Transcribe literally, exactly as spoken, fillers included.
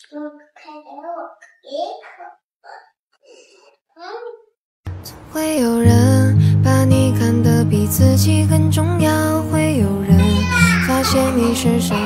我看见我一口。 总会有人把你看得比自己更重要，会有人发现你身上